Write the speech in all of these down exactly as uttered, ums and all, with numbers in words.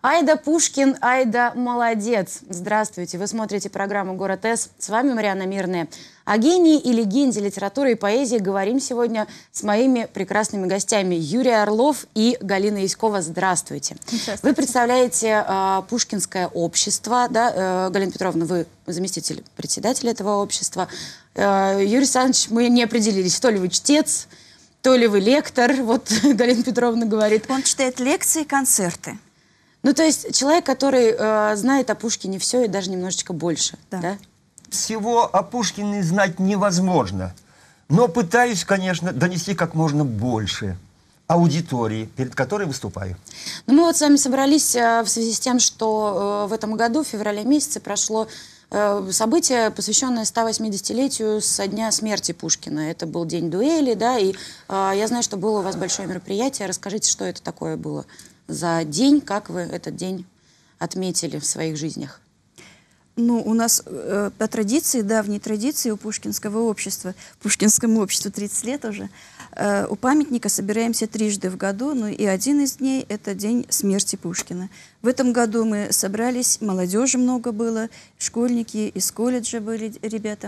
Айда Пушкин, Айда молодец. Здравствуйте, вы смотрите программу «Город С». С вами Марьяна Мирная. О гении и легенде литературы и поэзии говорим сегодня с моими прекрасными гостями Юрий Орлов и Галина Яськова. Здравствуйте. Здравствуйте. Вы представляете э, Пушкинское общество, да? Э, Галина Петровна, вы заместитель председателя этого общества. Э, Юрий Александрович, мы не определились, то ли вы чтец, то ли вы лектор, вот Галина Петровна говорит. Он читает лекции и концерты. Ну, то есть человек, который э, знает о Пушкине все и даже немножечко больше, да? да? Всего о Пушкине знать невозможно, но пытаюсь, конечно, донести как можно больше аудитории, перед которой выступаю. Ну, мы вот с вами собрались э, в связи с тем, что э, в этом году, в феврале месяце, прошло э, событие, посвященное ста восьмидесятилетию со дня смерти Пушкина. Это был день дуэли, да, и э, я знаю, что было у вас большое мероприятие. Расскажите, что это такое было за день, как вы этот день отметили в своих жизнях? Ну, у нас э, по традиции, давней традиции у Пушкинского общества, Пушкинскому обществу тридцать лет уже, э, у памятника собираемся трижды в году, ну и один из дней – это день смерти Пушкина. В этом году мы собрались, молодежи много было, школьники из колледжа были ребята.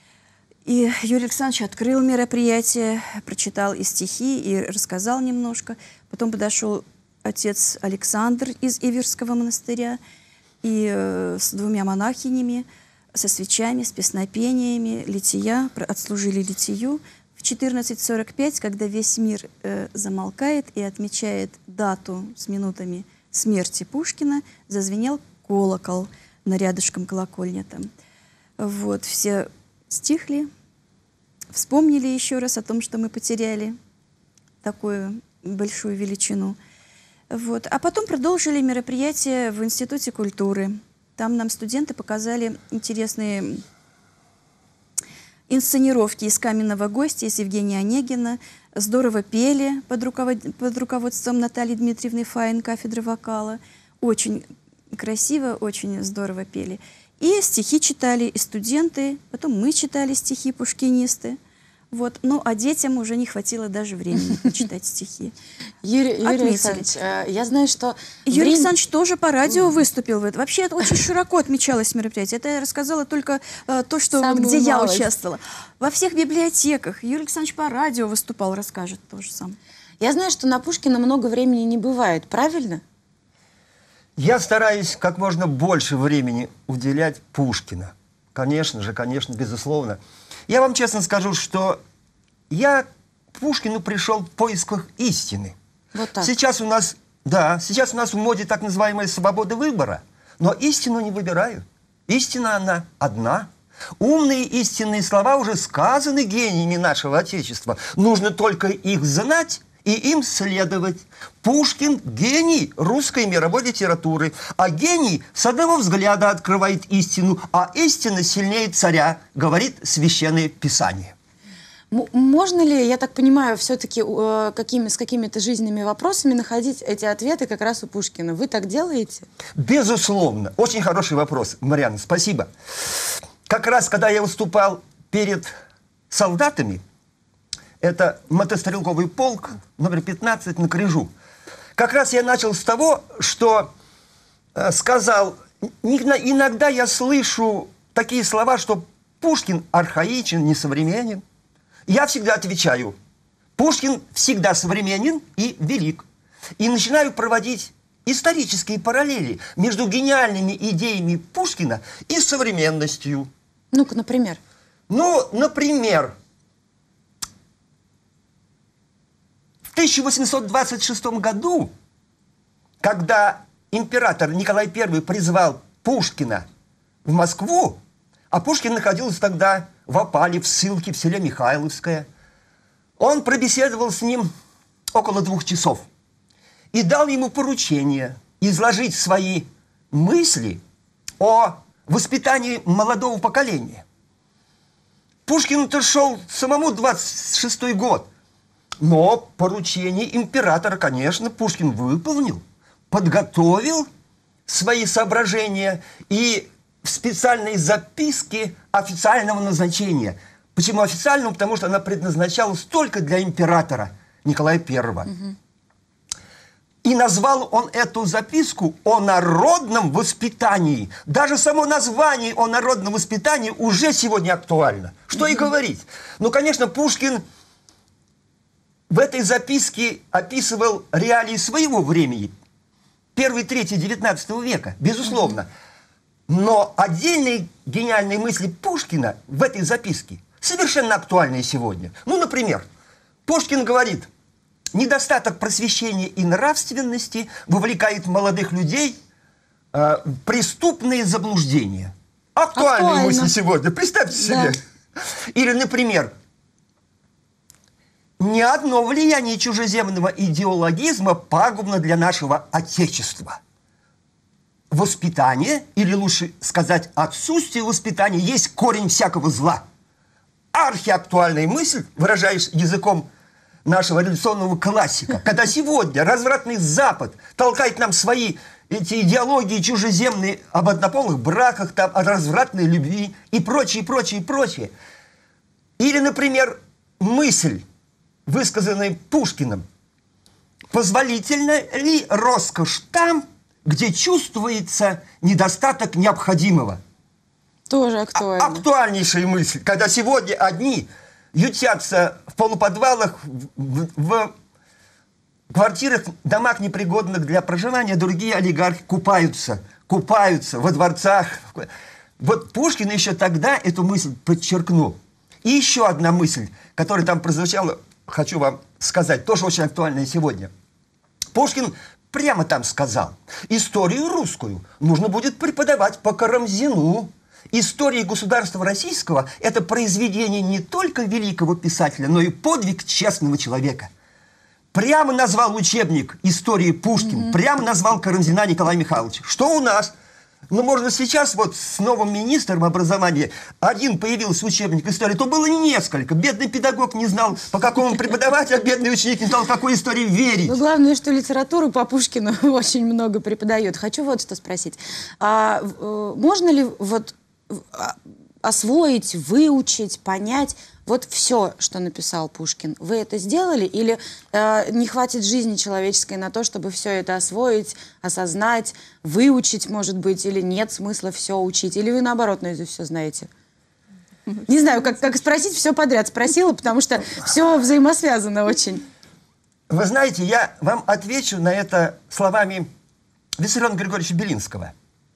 И Юрий Александрович открыл мероприятие, прочитал и стихи, и рассказал немножко. Потом подошел отец Александр из Иверского монастыря, и э, с двумя монахинями, со свечами, с песнопениями, лития, отслужили литию. В четырнадцать сорок пять, когда весь мир э, замолкает и отмечает дату с минутами смерти Пушкина, зазвенел колокол на рядышком колокольня там. Вот, все стихли, вспомнили еще раз о том, что мы потеряли такую большую величину. Вот. А потом продолжили мероприятие в Институте культуры. Там нам студенты показали интересные инсценировки из «Каменного гостя», из Евгения Онегина. Здорово пели под, руковод... под руководством Натальи Дмитриевны Фаин, кафедры вокала. Очень красиво, очень здорово пели. И стихи читали и студенты, потом мы читали стихи, пушкинисты. Вот. Ну, а детям уже не хватило даже времени почитать стихи. Юрий, Юрий Александрович, я знаю, что... Юрий время... Александрович тоже по радио выступил. Вообще, это очень широко отмечалось мероприятие. Это я рассказала только э, то, что, где я малость. участвовала. Во всех библиотеках. Юрий Александрович по радио выступал, расскажет тоже сам. Я знаю, что на Пушкина много времени не бывает, правильно? Я стараюсь как можно больше времени уделять Пушкина. Конечно же, конечно, безусловно. Я вам честно скажу, что я к Пушкину пришел в поисках истины. Вот так. Сейчас у нас, да, сейчас у нас в моде так называемая свобода выбора, но истину не выбираю. Истина она одна. Умные истинные слова уже сказаны гениями нашего Отечества. Нужно только их знать и им следовать. Пушкин – гений русской мировой литературы, а гений с одного взгляда открывает истину, а истина сильнее царя, говорит Священное Писание. Можно ли, я так понимаю, все-таки э, какими, с какими-то жизненными вопросами находить эти ответы как раз у Пушкина? Вы так делаете? Безусловно. Очень хороший вопрос, Марьяна, спасибо. Как раз, когда я выступал перед солдатами, это мотострелковый полк, номер пятнадцать, на Крижу. Как раз я начал с того, что э, сказал, иногда я слышу такие слова, что Пушкин архаичен, несовременен. Я всегда отвечаю, Пушкин всегда современен и велик. И начинаю проводить исторические параллели между гениальными идеями Пушкина и современностью. Ну-ка, например? Ну, например... В тысяча восемьсот двадцать шестом году, когда император Николай Первый призвал Пушкина в Москву, а Пушкин находился тогда в опале, в ссылке в селе Михайловское, он пробеседовал с ним около двух часов и дал ему поручение изложить свои мысли о воспитании молодого поколения. Пушкину-то шел самому двадцать шестой год. Но поручение императора, конечно, Пушкин выполнил, подготовил свои соображения и в специальной записке официального назначения. Почему официального? Потому что она предназначалась только для императора Николая Первого. Угу. И назвал он эту записку о народном воспитании. Даже само название о народном воспитании уже сегодня актуально. Что и говорить. Ну, конечно, Пушкин в этой записке описывал реалии своего времени. Первой трети девятнадцатого века, безусловно. Но отдельные гениальные мысли Пушкина в этой записке совершенно актуальные сегодня. Ну, например, Пушкин говорит: недостаток просвещения и нравственности вовлекает молодых людей э, в преступные заблуждения. Актуальные Актуально. мысли сегодня, представьте Да. себе. Или, например, ни одно влияние чужеземного идеологизма пагубно для нашего Отечества. Воспитание, или лучше сказать, отсутствие воспитания, есть корень всякого зла. Архиактуальная мысль, выражаясь языком нашего революционного классика, когда сегодня развратный Запад толкает нам свои эти идеологии чужеземные об однополых браках, там, о развратной любви и прочее, прочее, прочее. Или, например, мысль, высказанная Пушкиным: позволительна ли роскошь там, где чувствуется недостаток необходимого? Тоже актуально. А- актуальнейшая мысль, когда сегодня одни ютятся в полуподвалах, в, в квартирах, домах, непригодных для проживания, другие олигархи купаются, купаются во дворцах. Вот Пушкин еще тогда эту мысль подчеркнул. И еще одна мысль, которая там прозвучала, хочу вам сказать, тоже очень актуальная сегодня. Пушкин прямо там сказал: историю русскую нужно будет преподавать по Карамзину. История государства российского – это произведение не только великого писателя, но и подвиг честного человека. Прямо назвал учебник истории Пушкин, mm-hmm. прямо назвал Карамзина Николая Михайловича. Что у нас? Ну, можно сейчас вот с новым министром образования один появился учебник истории, то было несколько. Бедный педагог не знал, по какому преподавать, а бедный ученик не знал, в какой истории верить. Ну, главное, что литературу по Пушкину очень много преподают. Хочу вот что спросить. А, э, можно ли вот освоить, выучить, понять вот все, что написал Пушкин? Вы это сделали? Или э, не хватит жизни человеческой на то, чтобы все это освоить, осознать, выучить, может быть, или нет смысла все учить? Или вы, наоборот, наизусть все знаете? Не знаю, как, как спросить, все подряд спросила, потому что все взаимосвязано очень. Вы знаете, я вам отвечу на это словами Виссариона Григорьевича Белинского.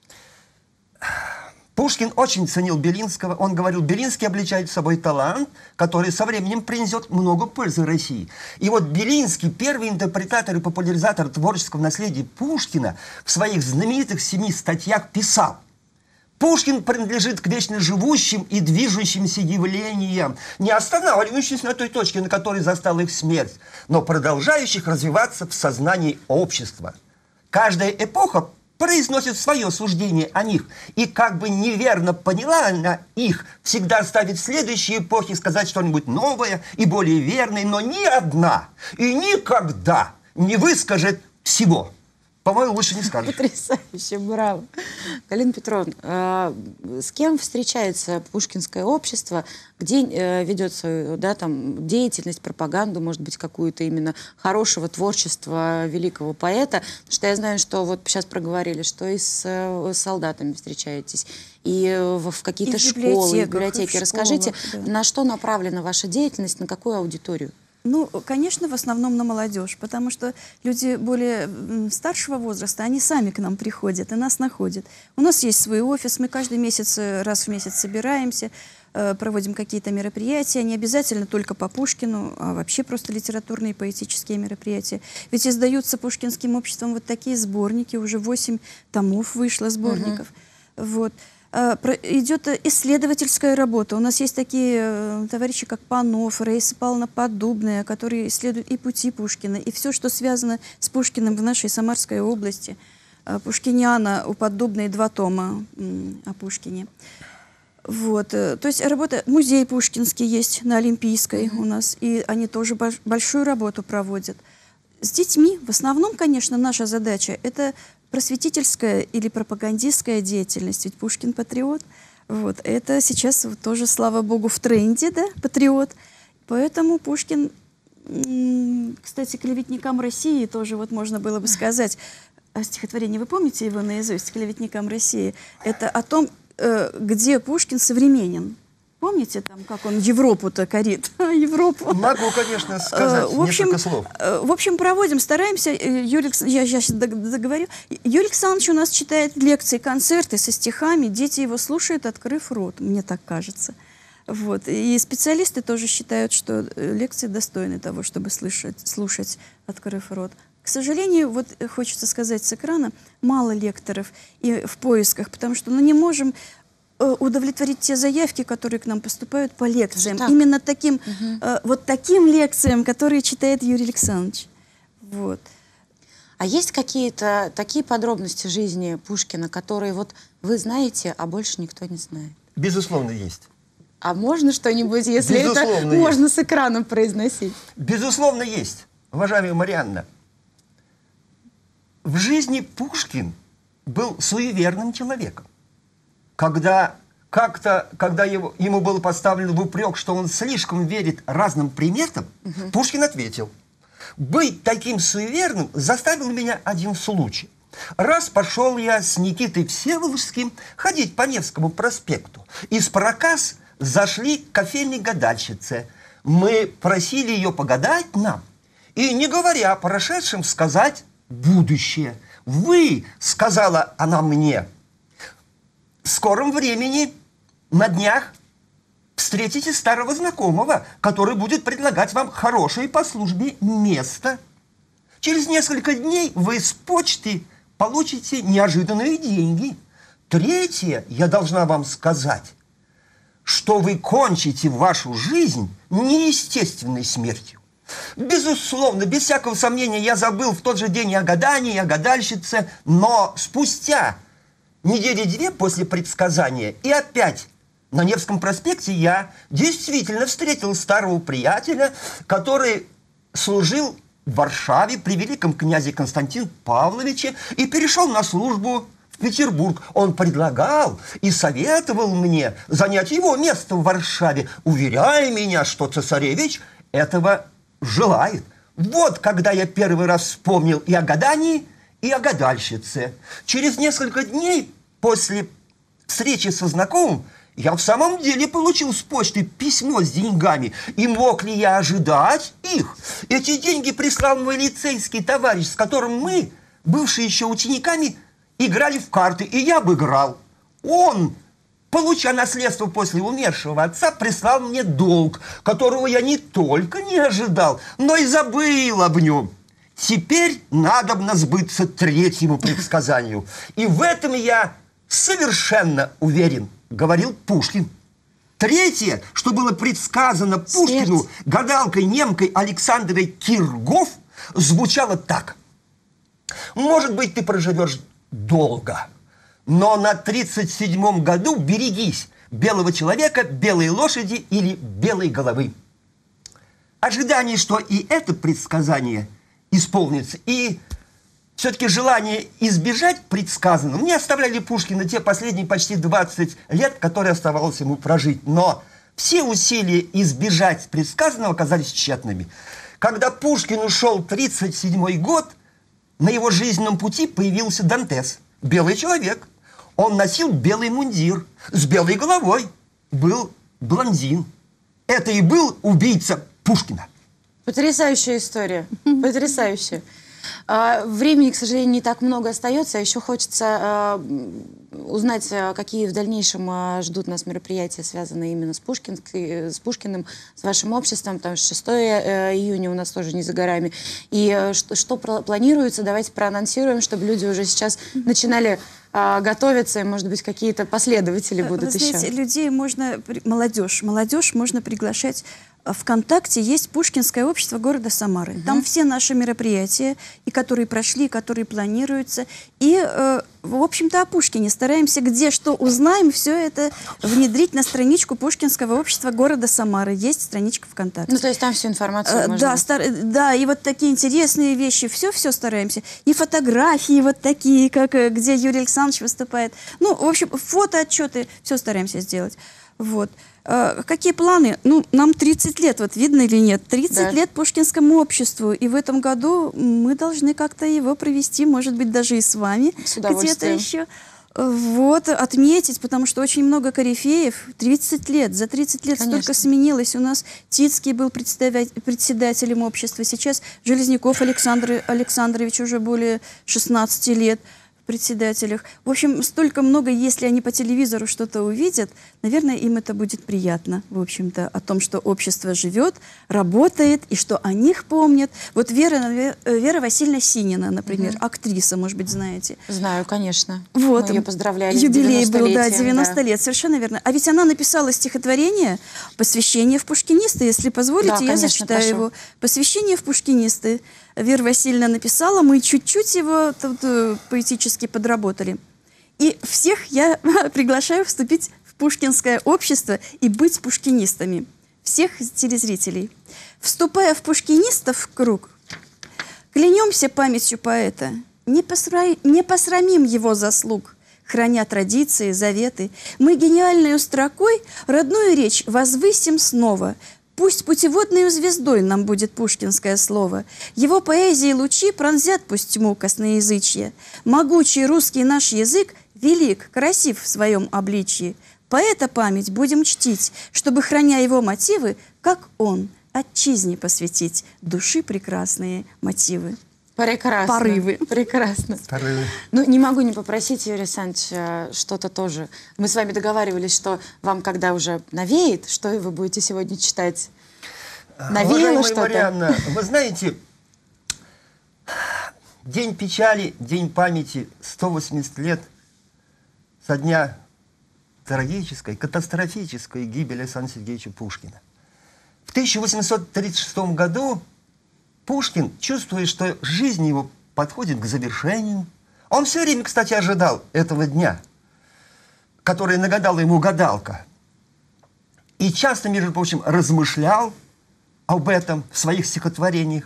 Пушкин очень ценил Белинского. Он говорил: Белинский обличает собой талант, который со временем принесет много пользы России. И вот Белинский, первый интерпретатор и популяризатор творческого наследия Пушкина, в своих знаменитых семи статьях писал: Пушкин принадлежит к вечно живущим и движущимся явлениям, не останавливающимся на той точке, на которой застала их смерть, но продолжающих развиваться в сознании общества. Каждая эпоха произносит свое суждение о них. И как бы неверно поняла она их, всегда ставит в следующей эпохе сказать что-нибудь новое и более верное, но ни одна и никогда не выскажет всего. По-моему, лучше не скажешь. Потрясающе, браво. Галина Петровна, э, с кем встречается Пушкинское общество, где э, ведет свою, да, там, деятельность, пропаганду, может быть, какую-то именно хорошего творчества великого поэта? Потому что я знаю, что вот сейчас проговорили, что и с, э, с солдатами встречаетесь, и в, в какие-то школы, библиотеки. Расскажите, да. на что направлена ваша деятельность, на какую аудиторию? Ну, конечно, в основном на молодежь, потому что люди более старшего возраста, они сами к нам приходят и нас находят. У нас есть свой офис, мы каждый месяц, раз в месяц собираемся, проводим какие-то мероприятия, не обязательно только по Пушкину, а вообще просто литературные и поэтические мероприятия. Ведь издаются Пушкинским обществом вот такие сборники, уже восемь томов вышло сборников. Uh-huh. Вот. Идет исследовательская работа. У нас есть такие товарищи, как Панов, Раиса Павловна Поддубная, которые исследуют и пути Пушкина, и все, что связано с Пушкиным в нашей Самарской области. Пушкиниана у Поддубной два тома о Пушкине. Вот. То есть работа, музей Пушкинский есть на Олимпийской у нас, и они тоже большую работу проводят. С детьми в основном, конечно, наша задача – это просветительская или пропагандистская деятельность. Ведь Пушкин патриот. Вот. Это сейчас тоже, слава богу, в тренде, да, патриот. Поэтому Пушкин Кстати, «Клеветникам России» тоже вот можно было бы сказать. Стихотворение, вы помните его наизусть? «Клеветникам России». Это о том, где Пушкин современен. Помните, там, как он Европу-то корит? Европу. Могу, конечно, сказать в общем, несколько слов. В общем, проводим, стараемся. Юрий, я, я сейчас договорю. Юрий Александрович у нас читает лекции, концерты со стихами. Дети его слушают, открыв рот, мне так кажется. Вот. И специалисты тоже считают, что лекции достойны того, чтобы слышать, слушать, открыв рот. К сожалению, вот хочется сказать с экрана, мало лекторов и в поисках, потому что ну, не можем удовлетворить те заявки, которые к нам поступают по лекциям. Так. Именно таким, угу. э, вот таким лекциям, которые читает Юрий Александрович. Вот. А есть какие-то такие подробности жизни Пушкина, которые вот вы знаете, а больше никто не знает? Безусловно, есть. А можно что-нибудь, если Безусловно, это есть. Можно с экрана произносить? Безусловно, есть. Уважаемая Марианна, в жизни Пушкин был суеверным человеком. Когда как-то, когда его, ему было поставлено в упрек, что он слишком верит разным приметам, угу. Пушкин ответил: «Быть таким суеверным заставил меня один случай. Раз пошел я с Никитой Всеволожским ходить по Невскому проспекту, и с проказ зашли к кофейной гадальщице. Мы просили ее погадать нам, и, не говоря о прошедшем, сказать будущее. Вы, сказала она мне, в скором времени, на днях, встретите старого знакомого, который будет предлагать вам хорошее по службе место. Через несколько дней вы с почты получите неожиданные деньги. Третье, я должна вам сказать, что вы кончите вашу жизнь неестественной смертью. Безусловно, без всякого сомнения, я забыл в тот же день о гадании, о гадальщице, но спустя недели две после предсказания и опять на Невском проспекте я действительно встретил старого приятеля, который служил в Варшаве при великом князе Константине Павловиче и перешел на службу в Петербург. Он предлагал и советовал мне занять его место в Варшаве, уверяя меня, что цесаревич этого желает. Вот когда я первый раз вспомнил и о гадании, и о гадальщице. Через несколько дней после встречи со знакомым я в самом деле получил с почты письмо с деньгами. И мог ли я ожидать их? Эти деньги прислал мой лицейский товарищ, с которым мы, бывшие еще учениками, играли в карты, и я обыграл. Он, получая наследство после умершего отца, прислал мне долг, которого я не только не ожидал, но и забыл об нем. Теперь надобно сбыться третьему предсказанию. И в этом я совершенно уверен, говорил Пушкин. Третье, что было предсказано Пушкину Смерть. гадалкой-немкой Александрой Киргоф, звучало так. Может быть, ты проживешь долго, но на тридцать седьмом году берегись белого человека, белой лошади или белой головы. Ожидание, что и это предсказание исполнится, и все-таки желание избежать предсказанного не оставляли Пушкина те последние почти двадцать лет, которые оставалось ему прожить. Но все усилия избежать предсказанного оказались тщетными. Когда Пушкин ушел в тридцать седьмой год, на его жизненном пути появился Дантес, белый человек. Он носил белый мундир с белой головой, был блондин. Это и был убийца Пушкина. Потрясающая история, потрясающая. А, времени, к сожалению, не так много остается. Еще хочется а, узнать, а, какие в дальнейшем а, ждут нас мероприятия, связанные именно с, Пушкин, с Пушкиным, с вашим обществом. Там шестое июня у нас тоже не за горами. И а, что, что планируется, давайте проанонсируем, чтобы люди уже сейчас начинали а, готовиться, и, может быть, какие-то последователи будут. Вы знаете, еще. Людей можно, молодежь, молодежь можно приглашать. ВКонтакте есть Пушкинское общество города Самары. Угу. Там все наши мероприятия, и которые прошли, и которые планируются. И, э, в общем-то, о Пушкине стараемся, где что узнаем, все это внедрить на страничку Пушкинского общества города Самары. Есть страничка ВКонтакте. Ну, то есть там всю информацию э, можно... Да, стар... да, и вот такие интересные вещи, все-все стараемся. И фотографии вот такие, как где Юрий Александрович выступает. Ну, в общем, фотоотчеты, все стараемся сделать. Вот. А, какие планы? Ну, нам тридцать лет, вот видно или нет? тридцать Да. лет Пушкинскому обществу. И в этом году мы должны как-то его провести, может быть, даже и с вами. С Где-то удовольствием. еще. Вот, отметить, потому что очень много корифеев. тридцать лет. За тридцать лет Конечно. столько сменилось. У нас Тицкий был председателем общества. Сейчас Железняков Александр Александрович уже более шестнадцати лет в председателях. В общем, столько много, если они по телевизору что-то увидят, наверное, им это будет приятно, в общем-то, о том, что общество живет, работает, и что о них помнят. Вот Вера, Вера Васильевна Синина, например, Мгм. актриса, может быть, знаете. Знаю, конечно. Вот. Мы ее поздравляли с Юбилей был, да, девяностолетием, девяносто да. лет, совершенно верно. А ведь она написала стихотворение «Посвящение в пушкинисты». Если позволите, Да, я конечно, зачитаю прошу. его. «Посвящение в пушкинисты». Вера Васильевна написала, мы чуть-чуть его тут э, поэтически подработали. И всех я приглашаю вступить в пушкинское общество и быть пушкинистами. Всех телезрителей. Вступая в пушкинистов в круг, клянемся памятью поэта, не, посра... не посрамим его заслуг, храня традиции, заветы. Мы гениальной строкой родную речь возвысим снова. Пусть путеводной звездой нам будет пушкинское слово. Его поэзии лучи пронзят пусть тьму косноязычья. Могучий русский наш язык велик, красив в своем обличье. Поэта память будем чтить, чтобы, храня его мотивы, как он, отчизне посвятить души прекрасные мотивы. Прекрасно. Порывы. Прекрасно. Порывы. Ну, не могу не попросить, Юрий Александрович, э, что-то тоже. Мы с вами договаривались, что вам, когда уже навеет, что вы будете сегодня читать? Навеяло Уважаемая что-то? Марианна, вы знаете, День печали, День памяти, сто восемьдесят лет со дня трагической, катастрофической гибели Александра Сергеевича Пушкина. В тысяча восемьсот тридцать шестом году Пушкин, чувствуя, что жизнь его подходит к завершению, он все время, кстати, ожидал этого дня, который нагадала ему гадалка, и часто, между прочим, размышлял об этом в своих стихотворениях.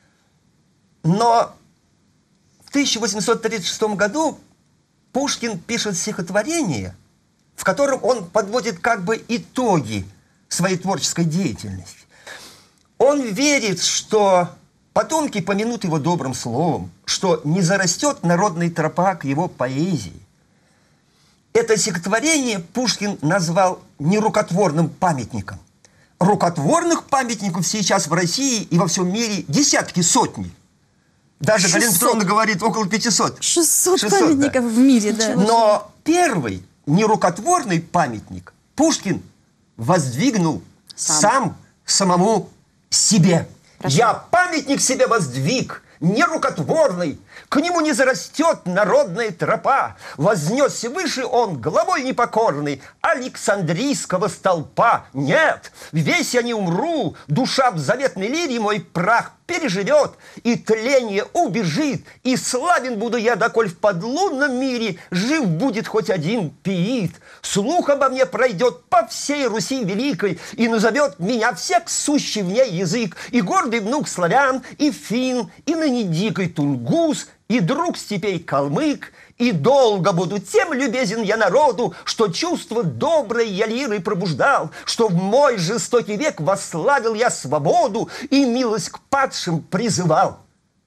Но в тысяча восемьсот тридцать шестом году Пушкин пишет стихотворение, в котором он подводит как бы итоги своей творческой деятельности. Он верит, что потомки помянут его добрым словом, что не зарастет народная тропа к его поэзии. Это стихотворение Пушкин назвал нерукотворным памятником. Рукотворных памятников сейчас в России и во всем мире десятки, сотни. Даже Галина Петровна говорит около пятисот. шестьсот, шестьсот, памятников да. в мире, да. Но первый нерукотворный памятник Пушкин воздвигнул Сам. сам, самому себе. Прошу. Я памятник себе воздвиг, нерукотворный, к нему не зарастет народная тропа. Вознесся выше он, головой непокорный, Александрийского столпа. Нет, весь я не умру, душа в заветной лире мой прах переживет, и тление убежит, и славен буду я, доколь в подлунном мире жив будет хоть один пиит. Слух обо мне пройдет по всей Руси великой, и назовет меня всех сущий в ней язык, и гордый внук славян, и фин, и ныне дикий тунгус, и друг степей калмык, и долго буду тем любезен я народу, что чувство доброе я лирой пробуждал, что в мой жестокий век восславил я свободу и милость к падшим призывал.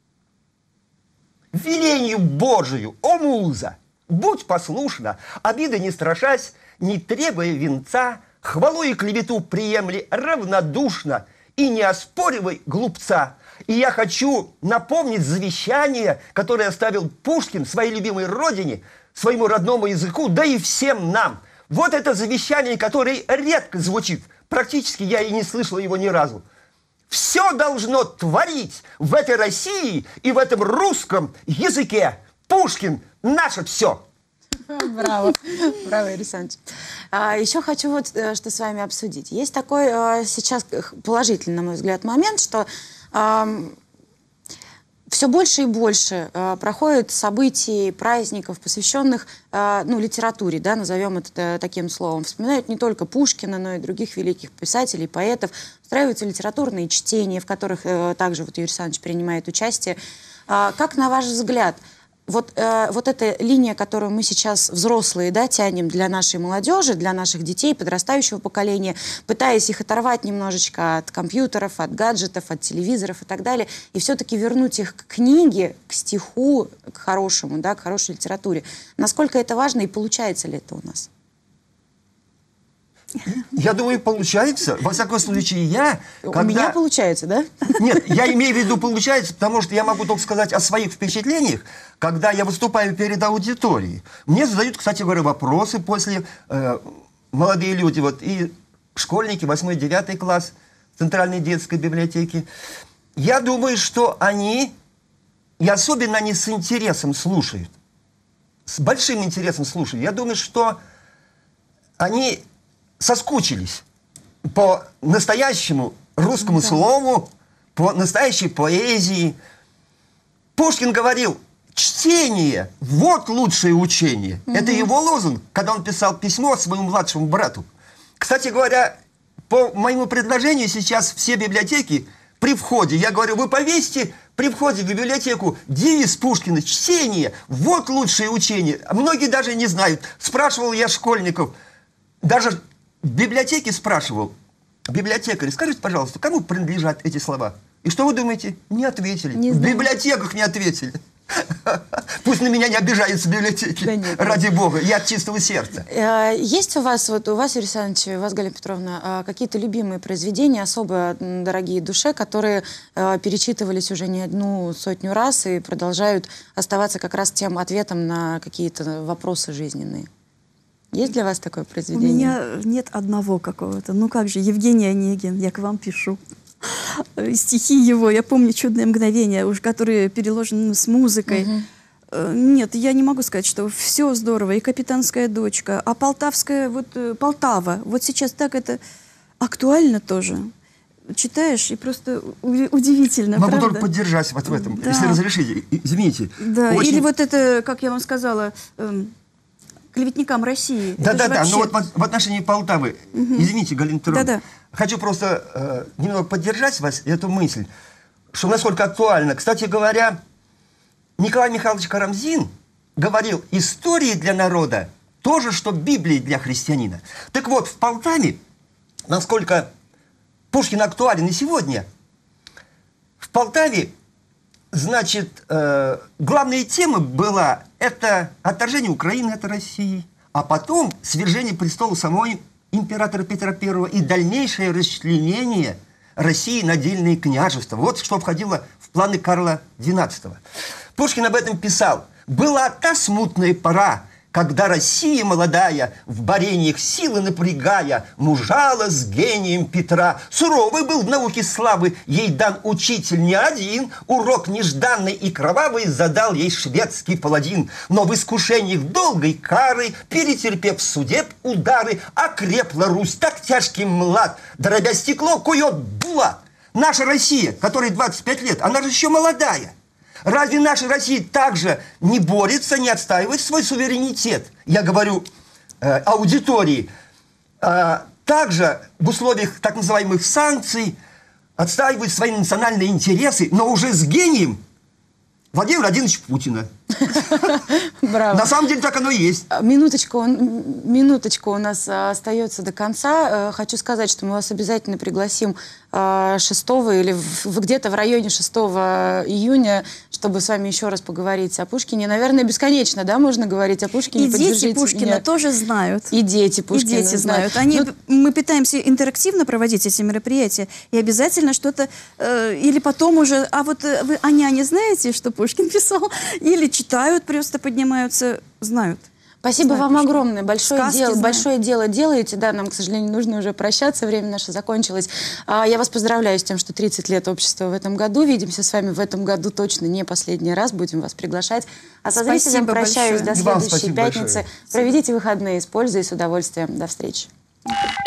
Велению Божию, о муза, будь послушна, обиды не страшась, не требуя венца, хвалу и клевету приемли равнодушно и не оспоривай глупца. И я хочу напомнить завещание, которое оставил Пушкин своей любимой родине, своему родному языку, да и всем нам. Вот это завещание, которое редко звучит. Практически я и не слышал его ни разу. Все должно творить в этой России и в этом русском языке. Пушкин – наше все. Браво, браво, Юрий Александрович. А, еще хочу вот э, что с вами обсудить. Есть такой э, сейчас положительный, на мой взгляд, момент, что э, все больше и больше э, проходит событий, праздников, посвященных э, ну, литературе, да, назовем это э, таким словом. Вспоминают не только Пушкина, но и других великих писателей, поэтов. Устраиваются литературные чтения, в которых э, также вот Юрий Александрович принимает участие. А, как, на ваш взгляд, вот, э, вот эта линия, которую мы сейчас, взрослые, да, тянем для нашей молодежи, для наших детей, подрастающего поколения, пытаясь их оторвать немножечко от компьютеров, от гаджетов, от телевизоров и так далее, и все-таки вернуть их к книге, к стиху, к хорошему, да, к хорошей литературе. Насколько это важно и получается ли это у нас? Я думаю, получается. Во всяком случае, я... У когда... меня получается, да? Нет, я имею в виду получается, потому что я могу только сказать о своих впечатлениях, когда я выступаю перед аудиторией. Мне задают, кстати говоря, вопросы после... Э, молодые люди, вот, и школьники, восьмой, девятый класс Центральной детской библиотеки. Я думаю, что они, и особенно они с интересом слушают, с большим интересом слушают. Я думаю, что они... соскучились по настоящему русскому да. слову, по настоящей поэзии. Пушкин говорил, чтение – вот лучшее учение. Угу. Это его лозунг, когда он писал письмо своему младшему брату. Кстати говоря, по моему предложению сейчас все библиотеки при входе, я говорю, вы повесьте при входе в библиотеку девиз Пушкина «Чтение – вот лучшее учение». Многие даже не знают. Спрашивал я школьников, даже... В библиотеке спрашивал, библиотекарь, скажите, пожалуйста, кому принадлежат эти слова? И что вы думаете? Не ответили. Не в библиотеках не ответили. Пусть на меня не обижаются библиотеки. Да нет, ради нет. Бога, я от чистого сердца. Есть у вас, вот у вас, Юрий Александрович, у вас, Галина Петровна, какие-то любимые произведения, особо дорогие душе, которые перечитывались уже не одну сотню раз и продолжают оставаться как раз тем ответом на какие-то вопросы жизненные? Есть для вас такое произведение? У меня нет одного какого-то. Ну как же, Евгений Онегин, я к вам пишу. Стихи его, я помню «Чудное мгновение», уж которые переложены с музыкой. Угу. Нет, я не могу сказать, что все здорово. И «Капитанская дочка», а полтавская, вот Полтава, вот сейчас так это актуально тоже. Читаешь, и просто удивительно, Могу правда? только поддержать вот в этом, да. если разрешите. Извините. Да, Очень... или вот это, как я вам сказала... клеветникам России. Да-да-да, вообще... но вот в отношении Полтавы, угу. извините, Галина Петровна, да-да. хочу просто э, немного поддержать вас, эту мысль, что насколько актуально. Кстати говоря, Николай Михайлович Карамзин говорил, истории для народа то же, что Библии для христианина. Так вот, в Полтаве, насколько Пушкин актуален и сегодня, в Полтаве, значит, э, главная тема была это отторжение Украины от России, а потом свержение престола самой императора Петра Первого и дальнейшее расчленение России на отдельные княжества. Вот что входило в планы Карла Двенадцатого. Пушкин об этом писал. «Была та смутная пора, когда Россия молодая, в борениях силы напрягая, мужала с гением Петра. Суровый был в науке славы, ей дан учитель не один, урок нежданный и кровавый задал ей шведский паладин. Но в искушениях долгой кары, перетерпев судеб удары, окрепла Русь так тяжким млад, дробя стекло, кует булат. Наша Россия, которой двадцать пять лет, она же еще молодая. Разве наша Россия также не борется, не отстаивает свой суверенитет? Я говорю э, аудитории. Э, также в условиях так называемых санкций отстаивает свои национальные интересы, но уже с гением Владимира Владимировича Путина. Браво. На самом деле так оно и есть. Минуточку, минуточку у нас остается до конца. Хочу сказать, что мы вас обязательно пригласим шестого или где-то в районе шестого июня, чтобы с вами еще раз поговорить о Пушкине. Наверное, бесконечно, да, можно говорить о Пушкине. И дети Пушкина меня. тоже знают. И дети Пушкина и дети знают. знают. Они, Но... Мы пытаемся интерактивно проводить эти мероприятия, и обязательно что-то, э, или потом уже, а вот э, вы о няне знаете, что Пушкин писал? Или читают, просто поднимаются, знают. Спасибо знают, вам огромное. Большое дело, знают. большое дело делаете. Да, нам, к сожалению, нужно уже прощаться. Время наше закончилось. Я вас поздравляю с тем, что тридцать лет общества в этом году. Видимся с вами в этом году точно не последний раз. Будем вас приглашать. А со зрителями прощаюсь большое. До следующей пятницы. Большое. Проведите выходные с пользой и с удовольствием. До встречи.